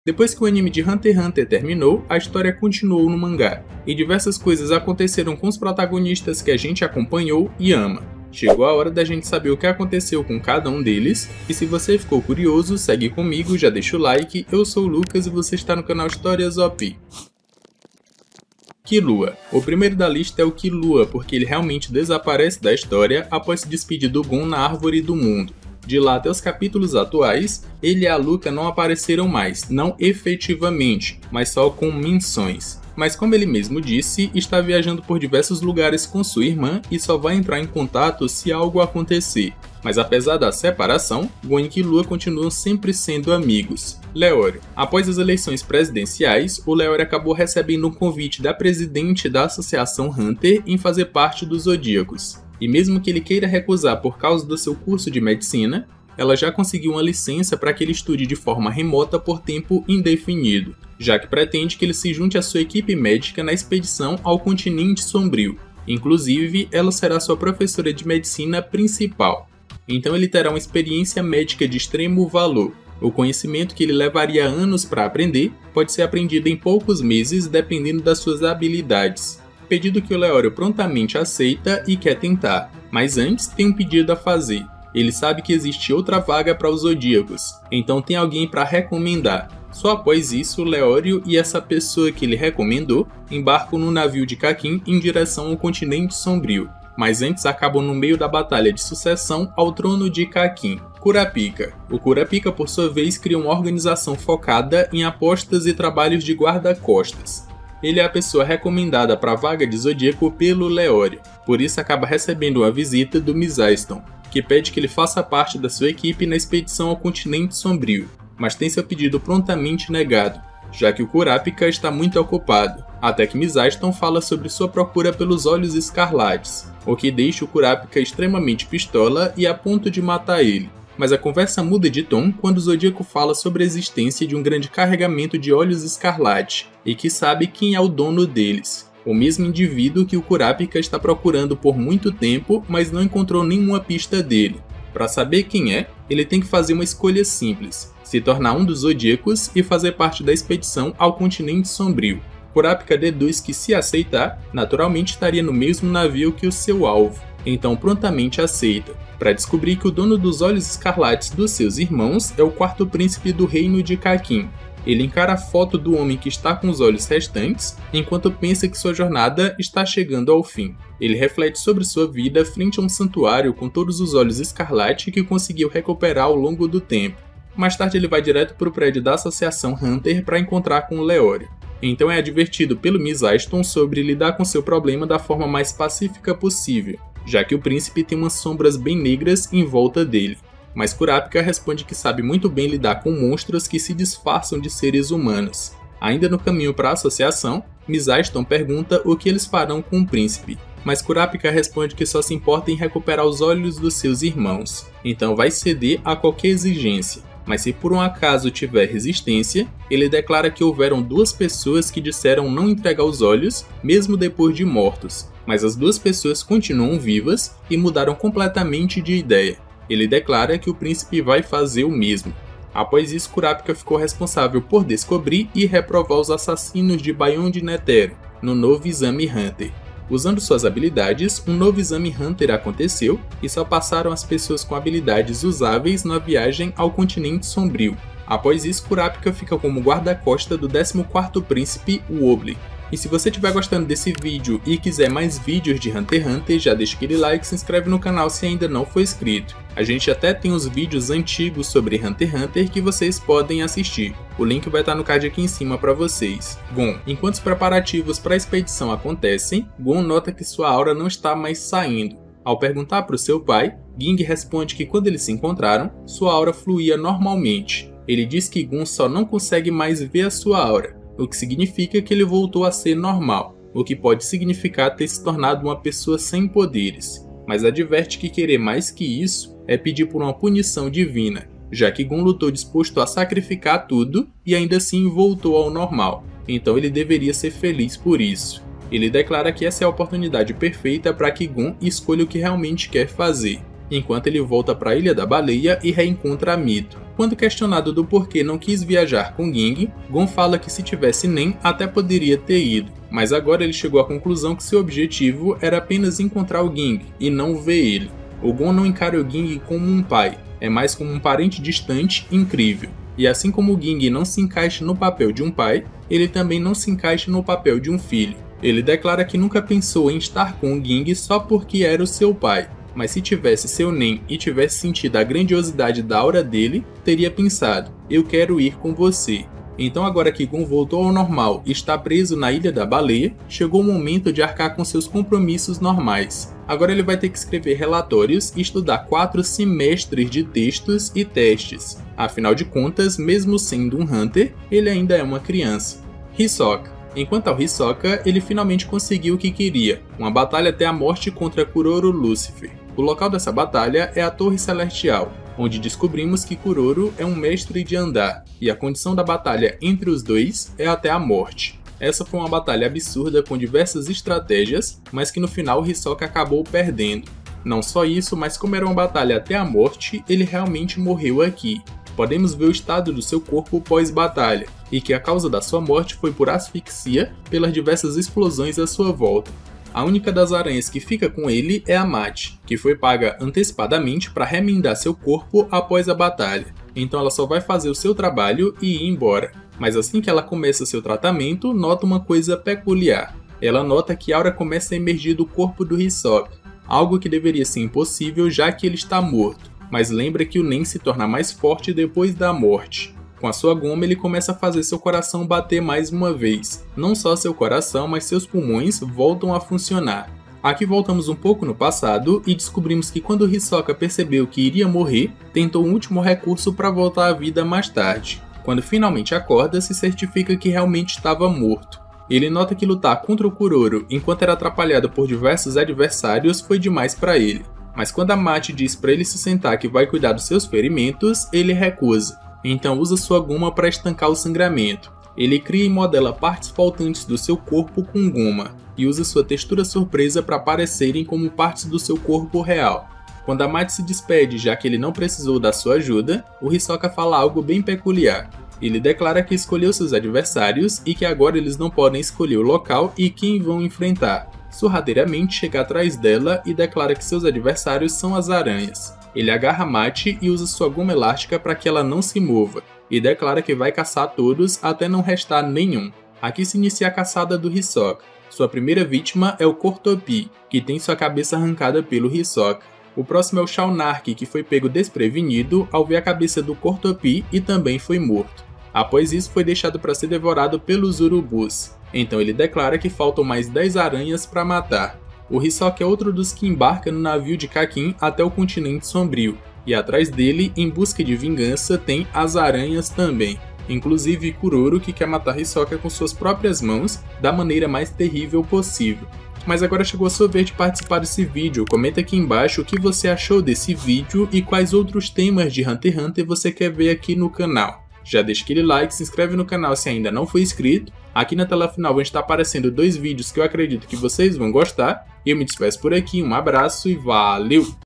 Depois que o anime de Hunter x Hunter terminou, a história continuou no mangá, e diversas coisas aconteceram com os protagonistas que a gente acompanhou e ama. Chegou a hora da gente saber o que aconteceu com cada um deles, e se você ficou curioso, segue comigo, já deixa o like, eu sou o Lucas e você está no canal Histórias OP. Killua. O primeiro da lista é o Killua, porque ele realmente desaparece da história após se despedir do Gon na Árvore do Mundo. De lá até os capítulos atuais, ele e a Luca não apareceram mais, não efetivamente, mas só com menções. Mas como ele mesmo disse, está viajando por diversos lugares com sua irmã e só vai entrar em contato se algo acontecer. Mas apesar da separação, Gon e Killua continuam sempre sendo amigos. Leório. Após as eleições presidenciais, o Leório acabou recebendo um convite da presidente da Associação Hunter em fazer parte dos Zodíacos. E mesmo que ele queira recusar por causa do seu curso de medicina, ela já conseguiu uma licença para que ele estude de forma remota por tempo indefinido, já que pretende que ele se junte à sua equipe médica na expedição ao Continente Sombrio. Inclusive, ela será sua professora de medicina principal. Então ele terá uma experiência médica de extremo valor. O conhecimento que ele levaria anos para aprender pode ser aprendido em poucos meses dependendo das suas habilidades. Pedido que o Leório prontamente aceita e quer tentar, mas antes tem um pedido a fazer. Ele sabe que existe outra vaga para os Zodíacos, então tem alguém para recomendar. Só após isso, Leório e essa pessoa que ele recomendou embarcam no navio de Kakin em direção ao Continente Sombrio, mas antes acabam no meio da batalha de sucessão ao trono de Kakin. Kurapika. O Kurapika, por sua vez, cria uma organização focada em apostas e trabalhos de guarda-costas. Ele é a pessoa recomendada para a vaga de Zodíaco pelo Leório, por isso acaba recebendo uma visita do Mizaston, que pede que ele faça parte da sua equipe na expedição ao Continente Sombrio, mas tem seu pedido prontamente negado, já que o Kurapika está muito ocupado, até que Mizaston fala sobre sua procura pelos Olhos Escarlates, o que deixa o Kurapika extremamente pistola e a ponto de matar ele. Mas a conversa muda de tom quando o Zodíaco fala sobre a existência de um grande carregamento de Olhos Escarlate, e que sabe quem é o dono deles. O mesmo indivíduo que o Kurapika está procurando por muito tempo, mas não encontrou nenhuma pista dele. Para saber quem é, ele tem que fazer uma escolha simples, se tornar um dos Zodíacos e fazer parte da expedição ao Continente Sombrio. Kurapika deduz que se aceitar, naturalmente estaria no mesmo navio que o seu alvo, então prontamente aceita, para descobrir que o dono dos Olhos Escarlates dos seus irmãos é o quarto príncipe do reino de Kakin. Ele encara a foto do homem que está com os olhos restantes, enquanto pensa que sua jornada está chegando ao fim. Ele reflete sobre sua vida frente a um santuário com todos os olhos escarlate que conseguiu recuperar ao longo do tempo. Mais tarde ele vai direto para o prédio da Associação Hunter para encontrar com o Leório. Então é advertido pelo Mizaston sobre lidar com seu problema da forma mais pacífica possível, já que o príncipe tem umas sombras bem negras em volta dele. Mas Kurapika responde que sabe muito bem lidar com monstros que se disfarçam de seres humanos. Ainda no caminho para a associação, Mizaston pergunta o que eles farão com o príncipe, mas Kurapika responde que só se importa em recuperar os olhos dos seus irmãos, então vai ceder a qualquer exigência. Mas se por um acaso tiver resistência, ele declara que houveram duas pessoas que disseram não entregar os olhos, mesmo depois de mortos, mas as duas pessoas continuam vivas e mudaram completamente de ideia. Ele declara que o príncipe vai fazer o mesmo. Após isso, Kurapika ficou responsável por descobrir e reprovar os assassinos de Beyond Netero, no novo Exame Hunter. Usando suas habilidades, um novo Exame Hunter aconteceu e só passaram as pessoas com habilidades usáveis na viagem ao Continente Sombrio. Após isso, Kurapika fica como guarda-costa do 14º príncipe, Wobbly. E se você estiver gostando desse vídeo e quiser mais vídeos de Hunter x Hunter, já deixa aquele like e se inscreve no canal se ainda não for inscrito. A gente até tem uns vídeos antigos sobre Hunter x Hunter que vocês podem assistir. O link vai estar no card aqui em cima para vocês. Gon. Enquanto os preparativos para a expedição acontecem, Gon nota que sua aura não está mais saindo. Ao perguntar para o seu pai, Ging responde que quando eles se encontraram, sua aura fluía normalmente. Ele diz que Gon só não consegue mais ver a sua aura, o que significa que ele voltou a ser normal, o que pode significar ter se tornado uma pessoa sem poderes, mas adverte que querer mais que isso é pedir por uma punição divina, já que Gon lutou disposto a sacrificar tudo e ainda assim voltou ao normal, então ele deveria ser feliz por isso. Ele declara que essa é a oportunidade perfeita para que Gon escolha o que realmente quer fazer. enquanto ele volta para a Ilha da Baleia e reencontra a Mito. Quando questionado do porquê não quis viajar com Ging, Gon fala que se tivesse Nen até poderia ter ido, mas agora ele chegou à conclusão que seu objetivo era apenas encontrar o Ging e não ver ele. O Gon não encara o Ging como um pai, é mais como um parente distante incrível. E assim como o Ging não se encaixa no papel de um pai, ele também não se encaixa no papel de um filho. Ele declara que nunca pensou em estar com o Ging só porque era o seu pai, mas se tivesse seu Nen e tivesse sentido a grandiosidade da aura dele, teria pensado, eu quero ir com você. Então agora que Gon voltou ao normal e está preso na Ilha da Baleia, chegou o momento de arcar com seus compromissos normais. Agora ele vai ter que escrever relatórios e estudar 4 semestres de textos e testes. Afinal de contas, mesmo sendo um Hunter, ele ainda é uma criança. Hisoka. Enquanto ao Hisoka, ele finalmente conseguiu o que queria, uma batalha até a morte contra Kuroro Lucifer. O local dessa batalha é a Torre Celestial, onde descobrimos que Kuroro é um mestre de andar, e a condição da batalha entre os dois é até a morte. Essa foi uma batalha absurda com diversas estratégias, mas que no final Hisoka acabou perdendo. Não só isso, mas como era uma batalha até a morte, ele realmente morreu aqui. Podemos ver o estado do seu corpo pós-batalha, e que a causa da sua morte foi por asfixia pelas diversas explosões à sua volta. A única das aranhas que fica com ele é a Mate, que foi paga antecipadamente para remendar seu corpo após a batalha. Então ela só vai fazer o seu trabalho e ir embora. Mas assim que ela começa seu tratamento, nota uma coisa peculiar. Ela nota que a aura começa a emergir do corpo do Hisoka, algo que deveria ser impossível já que ele está morto, mas lembra que o Nen se torna mais forte depois da morte. Com a sua goma ele começa a fazer seu coração bater mais uma vez. Não só seu coração, mas seus pulmões voltam a funcionar. Aqui voltamos um pouco no passado e descobrimos que quando Hisoka percebeu que iria morrer, tentou um último recurso para voltar à vida mais tarde. Quando finalmente acorda, se certifica que realmente estava morto. Ele nota que lutar contra o Kuroro enquanto era atrapalhado por diversos adversários foi demais para ele. Mas quando a Mate diz para ele se sentar que vai cuidar dos seus ferimentos, ele recusa. Então usa sua goma para estancar o sangramento. Ele cria e modela partes faltantes do seu corpo com goma, e usa sua textura surpresa para parecerem como partes do seu corpo real. Quando a Mate se despede já que ele não precisou da sua ajuda, o Hisoka fala algo bem peculiar. Ele declara que escolheu seus adversários e que agora eles não podem escolher o local e quem vão enfrentar. Sorrateiramente chega atrás dela e declara que seus adversários são as aranhas. Ele agarra Mate e usa sua goma elástica para que ela não se mova, e declara que vai caçar todos até não restar nenhum. Aqui se inicia a caçada do Hisoka. Sua primeira vítima é o Cortopi, que tem sua cabeça arrancada pelo Hisoka. O próximo é o Shaunark, que foi pego desprevenido ao ver a cabeça do Cortopi e também foi morto. Após isso foi deixado para ser devorado pelos urubus. Então ele declara que faltam mais 10 aranhas para matar. O Hisoka é outro dos que embarca no navio de Kakin até o continente sombrio, e atrás dele, em busca de vingança, tem as aranhas também. Inclusive Kuroro, que quer matar Hisoka com suas próprias mãos, da maneira mais terrível possível. Mas agora chegou a sua vez de participar desse vídeo. Comenta aqui embaixo o que você achou desse vídeo e quais outros temas de Hunter x Hunter você quer ver aqui no canal. Já deixa aquele like, se inscreve no canal se ainda não for inscrito. Aqui na tela final vão estar aparecendo 2 vídeos que eu acredito que vocês vão gostar. Eu me despeço por aqui, um abraço e valeu!